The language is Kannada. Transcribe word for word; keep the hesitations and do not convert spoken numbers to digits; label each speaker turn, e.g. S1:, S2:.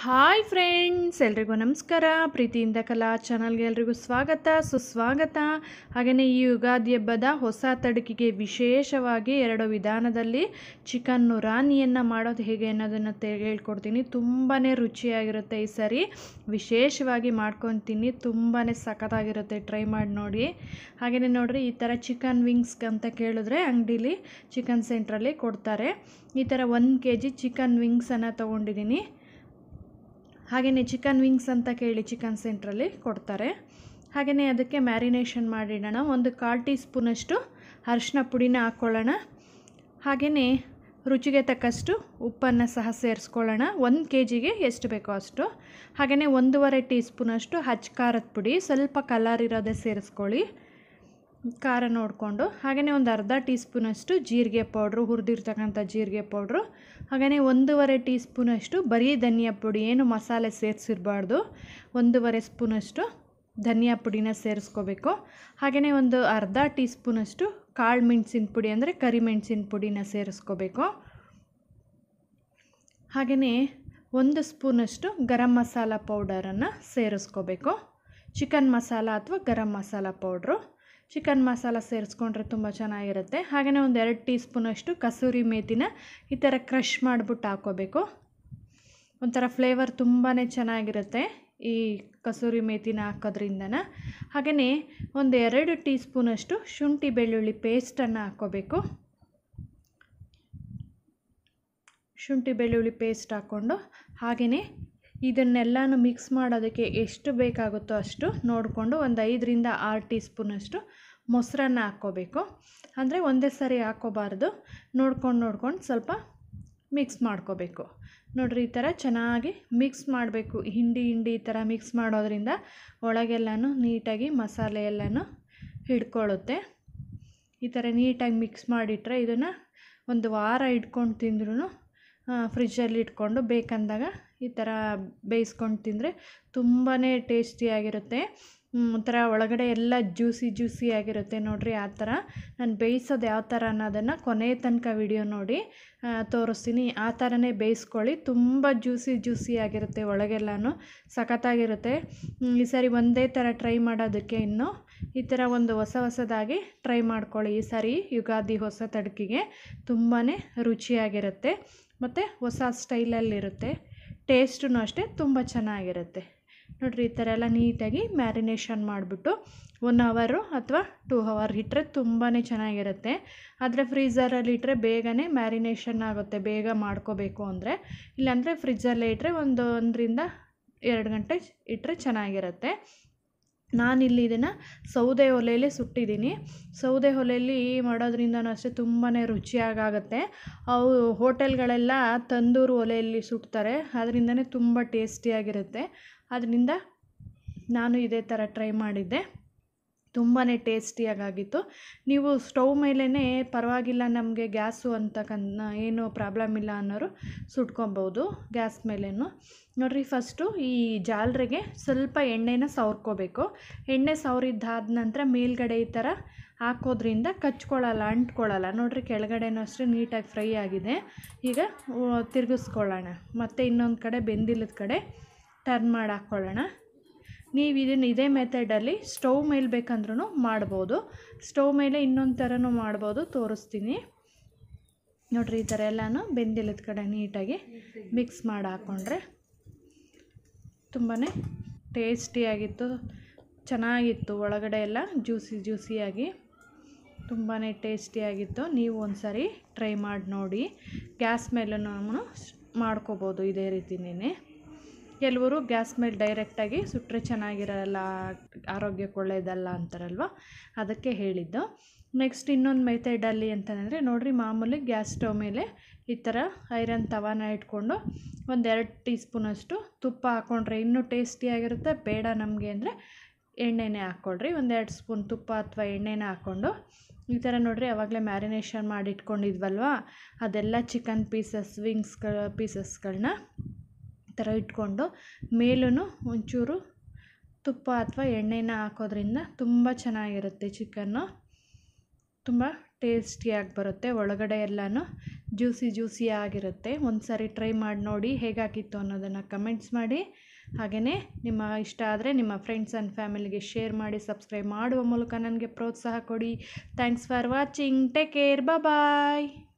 S1: ಹಾಯ್ ಫ್ರೆಂಡ್ಸ್, ಎಲ್ರಿಗೂ ನಮಸ್ಕಾರ. ಪ್ರೀತಿಯಿಂದ ಕಲಾ ಚಾನಲ್ಗೆ ಎಲ್ರಿಗೂ ಸ್ವಾಗತ ಸುಸ್ವಾಗತ. ಹಾಗೆಯೇ ಈ ಯುಗಾದಿ ಹಬ್ಬದ ಹೊಸ ತಡಕಿಗೆ ವಿಶೇಷವಾಗಿ ಎರಡು ವಿಧಾನದಲ್ಲಿ ಚಿಕನ್ ನುರಾನಿಯನ್ನು ಮಾಡೋದು ಹೇಗೆ ಅನ್ನೋದನ್ನು ಹೇಳ್ಕೊಡ್ತೀನಿ. ತುಂಬಾ ರುಚಿಯಾಗಿರುತ್ತೆ. ಈ ಸರಿ ವಿಶೇಷವಾಗಿ ಮಾಡ್ಕೊತೀನಿ. ತುಂಬಾ ಸಖತ್ತಾಗಿರುತ್ತೆ. ಟ್ರೈ ಮಾಡಿ ನೋಡಿ. ಹಾಗೆಯೇ ನೋಡಿರಿ, ಈ ಥರ ಚಿಕನ್ ವಿಂಗ್ಸ್ ಅಂತ ಕೇಳಿದ್ರೆ ಅಂಗಡೀಲಿ ಚಿಕನ್ ಸೆಂಟ್ರಲ್ಲಿ ಕೊಡ್ತಾರೆ. ಈ ಥರ ಒಂದು ಕೆ ಜಿ ಚಿಕನ್ ವಿಂಗ್ಸನ್ನು ತೊಗೊಂಡಿದ್ದೀನಿ. ಹಾಗೆಯೇ ಚಿಕನ್ ವಿಂಗ್ಸ್ ಅಂತ ಕೇಳಿ ಚಿಕನ್ ಸೆಂಟ್ರಲ್ಲಿ ಕೊಡ್ತಾರೆ. ಹಾಗೆಯೇ ಅದಕ್ಕೆ ಮ್ಯಾರಿನೇಷನ್ ಮಾಡಿಡೋಣ. ಒಂದು ಕಾಲು ಟೀ ಸ್ಪೂನಷ್ಟು ಅರಿಶಿನ ಪುಡಿನ ಹಾಕ್ಕೊಳ್ಳೋಣ. ಹಾಗೆಯೇ ರುಚಿಗೆ ತಕ್ಕಷ್ಟು ಉಪ್ಪನ್ನು ಸಹ ಸೇರಿಸ್ಕೊಳ್ಳೋಣ. ಒಂದು ಕೆ ಜಿಗೆ ಎಷ್ಟು ಬೇಕೋ ಅಷ್ಟು. ಹಾಗೆಯೇ ಒಂದೂವರೆ ಟೀ ಸ್ಪೂನಷ್ಟು ಹಚ್ಚ ಖಾರದ ಪುಡಿ, ಸ್ವಲ್ಪ ಕಲರ್ ಇರೋದೇ ಸೇರಿಸ್ಕೊಳ್ಳಿ, ಖಾರ ನೋಡಿಕೊಂಡು. ಹಾಗೆಯೇ ಒಂದು ಅರ್ಧ ಟೀ ಸ್ಪೂನಷ್ಟು ಜೀರಿಗೆ ಪೌಡ್ರು, ಹುರಿದಿರ್ತಕ್ಕಂಥ ಜೀರಿಗೆ ಪೌಡ್ರು. ಹಾಗೆಯೇ ಒಂದೂವರೆ ಟೀ ಸ್ಪೂನಷ್ಟು ಬರೀ ಧನಿಯಾ ಪುಡಿ, ಏನು ಮಸಾಲೆ ಸೇರಿಸಿರಬಾರ್ದು. ಒಂದೂವರೆ ಸ್ಪೂನಷ್ಟು ಧನಿಯಾ ಪುಡಿನ ಸೇರಿಸ್ಕೋಬೇಕು. ಹಾಗೆಯೇ ಒಂದು ಅರ್ಧ ಟೀ ಸ್ಪೂನಷ್ಟು ಕಾಳು ಮೆಣಸಿನ ಪುಡಿ ಅಂದರೆ ಕರಿಮೆಣಸಿನ ಪುಡಿನ ಸೇರಿಸ್ಕೋಬೇಕು. ಹಾಗೆಯೇ ಒಂದು ಸ್ಪೂನಷ್ಟು ಗರಂ ಮಸಾಲ ಪೌಡರನ್ನು ಸೇರಿಸ್ಕೋಬೇಕು. ಚಿಕನ್ ಮಸಾಲ ಅಥವಾ ಗರಂ ಮಸಾಲ ಪೌಡ್ರು. ಚಿಕನ್ ಮಸಾಲ ಸೇರಿಸ್ಕೊಂಡ್ರೆ ತುಂಬ ಚೆನ್ನಾಗಿರುತ್ತೆ. ಹಾಗೆಯೇ ಒಂದು ಎರಡು ಟೀ ಸ್ಪೂನಷ್ಟು ಕಸೂರಿ ಮೇಥಿನ ಈ ಥರ ಕ್ರಷ್ ಮಾಡಿಬಿಟ್ಟು ಹಾಕ್ಕೋಬೇಕು. ಒಂಥರ ಫ್ಲೇವರ್ ತುಂಬಾ ಚೆನ್ನಾಗಿರುತ್ತೆ ಈ ಕಸೂರಿ ಮೇಥಿನ ಹಾಕೋದ್ರಿಂದನ. ಹಾಗೆಯೇ ಒಂದು ಎರಡು ಟೀ ಸ್ಪೂನಷ್ಟು ಶುಂಠಿ ಬೆಳ್ಳುಳ್ಳಿ ಪೇಸ್ಟನ್ನು ಹಾಕ್ಕೋಬೇಕು. ಶುಂಠಿ ಬೆಳ್ಳುಳ್ಳಿ ಪೇಸ್ಟ್ ಹಾಕ್ಕೊಂಡು ಹಾಗೆಯೇ ಇದನ್ನೆಲ್ಲನೂ ಮಿಕ್ಸ್ ಮಾಡೋದಕ್ಕೆ ಎಷ್ಟು ಬೇಕಾಗುತ್ತೋ ಅಷ್ಟು ನೋಡಿಕೊಂಡು ಒಂದು ಐದರಿಂದ ಆರು ಟೀ ಸ್ಪೂನಷ್ಟು ಮೊಸರನ್ನು ಹಾಕ್ಕೋಬೇಕು. ಅಂದರೆ ಒಂದೇ ಸರಿ ಹಾಕ್ಕೋಬಾರ್ದು, ನೋಡ್ಕೊಂಡು ನೋಡ್ಕೊಂಡು ಸ್ವಲ್ಪ ಮಿಕ್ಸ್ ಮಾಡ್ಕೋಬೇಕು. ನೋಡಿರಿ, ಈ ಥರ ಚೆನ್ನಾಗಿ ಮಿಕ್ಸ್ ಮಾಡಬೇಕು. ಹಿಂಡಿ ಹಿಂಡಿ ಈ ಥರ ಮಿಕ್ಸ್ ಮಾಡೋದ್ರಿಂದ ಒಳಗೆಲ್ಲನೂ ನೀಟಾಗಿ ಮಸಾಲೆ ಎಲ್ಲನೂ ಹಿಡ್ಕೊಳ್ಳುತ್ತೆ. ಈ ಥರ ನೀಟಾಗಿ ಮಿಕ್ಸ್ ಮಾಡಿಟ್ರೆ ಇದನ್ನು ಒಂದು ವಾರ ಇಟ್ಕೊಂಡು ತಿಂದ್ರೂ, ಫ್ರಿಜ್ಜಲ್ಲಿ ಇಟ್ಕೊಂಡು ಬೇಕಂದಾಗ ಈ ಥರ ಬೇಯಿಸ್ಕೊಂಡು ತಿಂದರೆ ತುಂಬಾ ಟೇಸ್ಟಿಯಾಗಿರುತ್ತೆ. ಒಂಥರ ಒಳಗಡೆ ಎಲ್ಲ ಜ್ಯೂಸಿ ಜ್ಯೂಸಿ ಆಗಿರುತ್ತೆ. ನೋಡಿರಿ, ಆ ಥರ ನಾನು ಬೇಯಿಸೋದು ಯಾವ ಥರ ಅನ್ನೋದನ್ನು ಕೊನೆ ತನಕ ವಿಡಿಯೋ ನೋಡಿ ತೋರಿಸ್ತೀನಿ. ಆ ಥರನೇ ಬೇಯಿಸ್ಕೊಳ್ಳಿ. ತುಂಬ ಜ್ಯೂಸಿ ಜ್ಯೂಸಿ ಆಗಿರುತ್ತೆ, ಒಳಗೆಲ್ಲನೂ ಸಖತ್ತಾಗಿರುತ್ತೆ. ಈ ಸಾರಿ ಒಂದೇ ಥರ ಟ್ರೈ ಮಾಡೋದಕ್ಕೆ ಇನ್ನು ಈ ಥರ ಒಂದು ಹೊಸ ಹೊಸದಾಗಿ ಟ್ರೈ ಮಾಡ್ಕೊಳ್ಳಿ. ಈ ಸಾರಿ ಯುಗಾದಿ ಹೊಸ ತಡಕಿಗೆ ತುಂಬಾ ರುಚಿಯಾಗಿರುತ್ತೆ ಮತ್ತು ಹೊಸ ಸ್ಟೈಲಲ್ಲಿರುತ್ತೆ. ಟೇಸ್ಟೂ ಅಷ್ಟೇ ತುಂಬ ಚೆನ್ನಾಗಿರುತ್ತೆ. ನೋಡಿರಿ, ಈ ಥರ ಎಲ್ಲ ನೀಟಾಗಿ ಮ್ಯಾರಿನೇಷನ್ ಮಾಡಿಬಿಟ್ಟು ಒನ್ ಅವರು ಅಥವಾ ಟೂ ಅವರ್ ಇಟ್ಟರೆ ತುಂಬಾ ಚೆನ್ನಾಗಿರುತ್ತೆ. ಆದರೆ ಫ್ರೀಝರಲ್ಲಿ ಇಟ್ಟರೆ ಬೇಗನೆ ಮ್ಯಾರಿನೇಷನ್ ಆಗುತ್ತೆ, ಬೇಗ ಮಾಡ್ಕೋಬೇಕು ಅಂದರೆ. ಇಲ್ಲಾಂದರೆ ಫ್ರಿಜ್ಜಲ್ಲೇ ಇಟ್ಟರೆ ಒಂದು ಒಂದರಿಂದ ಎರಡು ಗಂಟೆ ಇಟ್ಟರೆ ಚೆನ್ನಾಗಿರುತ್ತೆ. ನಾನಿಲ್ಲಿ ಇದನ್ನು ಸೌದೆ ಒಲೆಯಲ್ಲಿ ಸುಟ್ಟಿದ್ದೀನಿ. ಸೌದೆ ಒಲೆಯಲ್ಲಿ ಮಾಡೋದ್ರಿಂದನೂ ಅಷ್ಟೇ ತುಂಬಾ ರುಚಿಯಾಗುತ್ತೆ. ಅವು ಹೋಟೆಲ್ಗಳೆಲ್ಲ ತಂದೂರು ಒಲೆಯಲ್ಲಿ ಸುಡ್ತಾರೆ, ಅದರಿಂದನೇ ತುಂಬ ಟೇಸ್ಟಿಯಾಗಿರುತ್ತೆ. ಅದರಿಂದ ನಾನು ಇದೇ ಥರ ಟ್ರೈ ಮಾಡಿದ್ದೆ, ತುಂಬಾ ಟೇಸ್ಟಿಯಾಗಿತ್ತು. ನೀವು ಸ್ಟವ್ ಮೇಲೇ ಪರವಾಗಿಲ್ಲ, ನಮಗೆ ಗ್ಯಾಸು ಅಂತಕ್ಕಂಥ ಏನು ಪ್ರಾಬ್ಲಮ್ ಇಲ್ಲ ಅನ್ನೋರು ಸುಟ್ಕೊಬೋದು ಗ್ಯಾಸ್ ಮೇಲೇನು. ನೋಡಿರಿ, ಫಸ್ಟು ಈ ಜಾಲರಿಗೆ ಸ್ವಲ್ಪ ಎಣ್ಣೆನ ಸವರ್ಕೋಬೇಕು. ಎಣ್ಣೆ ಸವರಿದ್ದಾದ ನಂತರ ಮೇಲ್ಗಡೆ ಈ ಥರ ಹಾಕೋದ್ರಿಂದ ಕಚ್ಕೊಳ್ಳಲ್ಲ, ಅಂಟ್ಕೊಳ್ಳಲ್ಲ. ನೋಡಿರಿ, ಕೆಳಗಡೆನೂ ಅಷ್ಟೇ ನೀಟಾಗಿ ಫ್ರೈ ಆಗಿದೆ. ಈಗ ತಿರುಗಿಸ್ಕೊಳ್ಳೋಣ. ಮತ್ತು ಇನ್ನೊಂದು ಕಡೆ ಬೆಂದಿಲ್ಲದ ಕಡೆ ಟರ್ನ್ ಮಾಡಿ ಹಾಕ್ಕೊಳ್ಳೋಣ. ನೀವು ಇದನ್ನು ಇದೇ ಮೆಥಡಲ್ಲಿ ಸ್ಟವ್ ಮೇಲೆ ಬೇಕಂದ್ರೂ ಮಾಡ್ಬೋದು. ಸ್ಟವ್ ಮೇಲೆ ಇನ್ನೊಂದು ಥರನೂ ಮಾಡ್ಬೋದು, ತೋರಿಸ್ತೀನಿ. ನೋಡಿರಿ, ಈ ಥರ ಎಲ್ಲನೂ ಬೆಂದಿಲ್ಲದ ಕಡೆ ನೀಟಾಗಿ ಮಿಕ್ಸ್ ಮಾಡಿ ಹಾಕ್ಕೊಂಡ್ರೆ ತುಂಬಾ ಟೇಸ್ಟಿಯಾಗಿತ್ತು, ಚೆನ್ನಾಗಿತ್ತು. ಒಳಗಡೆ ಎಲ್ಲ ಜ್ಯೂಸಿ ಜ್ಯೂಸಿಯಾಗಿ ತುಂಬಾ ಟೇಸ್ಟಿಯಾಗಿತ್ತು. ನೀವು ಒಂದು ಸಾರಿ ಟ್ರೈ ಮಾಡಿ ನೋಡಿ. ಗ್ಯಾಸ್ ಮೇಲೂ ಮಾಡ್ಕೋಬೋದು ಇದೇ ರೀತಿನೇ. ಕೆಲವರು ಗ್ಯಾಸ್ ಮೇಲೆ ಡೈರೆಕ್ಟಾಗಿ ಸುಟ್ಟರೆ ಚೆನ್ನಾಗಿರಲ್ಲ, ಆರೋಗ್ಯಕ್ಕೆ ಒಳ್ಳೆಯದಲ್ಲ ಅಂತಾರಲ್ವ, ಅದಕ್ಕೆ ಹೇಳಿದ್ದು. ನೆಕ್ಸ್ಟ್ ಇನ್ನೊಂದು ಮೆಥಡಲ್ಲಿ ಅಂತಂದರೆ ನೋಡಿರಿ, ಮಾಮೂಲಿ ಗ್ಯಾಸ್ ಸ್ಟವ್ ಮೇಲೆ ಈ ಥರ ಐರನ್ ತವಾನ ಇಟ್ಕೊಂಡು ಒಂದೆರಡು ಟೀ ಸ್ಪೂನಷ್ಟು ತುಪ್ಪ ಹಾಕ್ಕೊಂಡ್ರೆ ಇನ್ನೂ ಟೇಸ್ಟಿಯಾಗಿರುತ್ತೆ. ಬೇಡ ನಮಗೆ ಅಂದರೆ ಎಣ್ಣೆನೇ ಹಾಕ್ಕೊಳ್ರಿ. ಒಂದೆರಡು ಸ್ಪೂನ್ ತುಪ್ಪ ಅಥವಾ ಎಣ್ಣೆನ ಹಾಕ್ಕೊಂಡು ಈ ಥರ ನೋಡಿರಿ, ಆವಾಗಲೇ ಮ್ಯಾರಿನೇಷನ್ ಮಾಡಿ ಇಟ್ಕೊಂಡಿದ್ವಲ್ವ, ಅದೆಲ್ಲ ಚಿಕನ್ ಪೀಸಸ್ ವಿಂಗ್ಸ್ಗಳ ಪೀಸಸ್ಗಳನ್ನ ಈ ಥರ ಇಟ್ಕೊಂಡು ಮೇಲೂ ಒಂಚೂರು ತುಪ್ಪ ಅಥವಾ ಎಣ್ಣೆನ ಹಾಕೋದ್ರಿಂದ ತುಂಬ ಚೆನ್ನಾಗಿರುತ್ತೆ. ಚಿಕನ್ನು ತುಂಬ ಟೇಸ್ಟಿಯಾಗಿ ಬರುತ್ತೆ. ಒಳಗಡೆ ಎಲ್ಲನೂ ಜ್ಯೂಸಿ ಜ್ಯೂಸಿಯಾಗಿರುತ್ತೆ. ಒಂದು ಸಾರಿ ಟ್ರೈ ಮಾಡಿ ನೋಡಿ ಹೇಗಾಗಿತ್ತು ಅನ್ನೋದನ್ನು ಕಮೆಂಟ್ಸ್ ಮಾಡಿ. ಹಾಗೆಯೇ ನಿಮ್ಮ ಇಷ್ಟ ಆದರೆ ನಿಮ್ಮ ಫ್ರೆಂಡ್ಸ್ ಆ್ಯಂಡ್ ಫ್ಯಾಮಿಲಿಗೆ ಶೇರ್ ಮಾಡಿ, ಸಬ್ಸ್ಕ್ರೈಬ್ ಮಾಡುವ ಮೂಲಕ ನನಗೆ ಪ್ರೋತ್ಸಾಹ ಕೊಡಿ. Thanks for watching. Take care. Bye.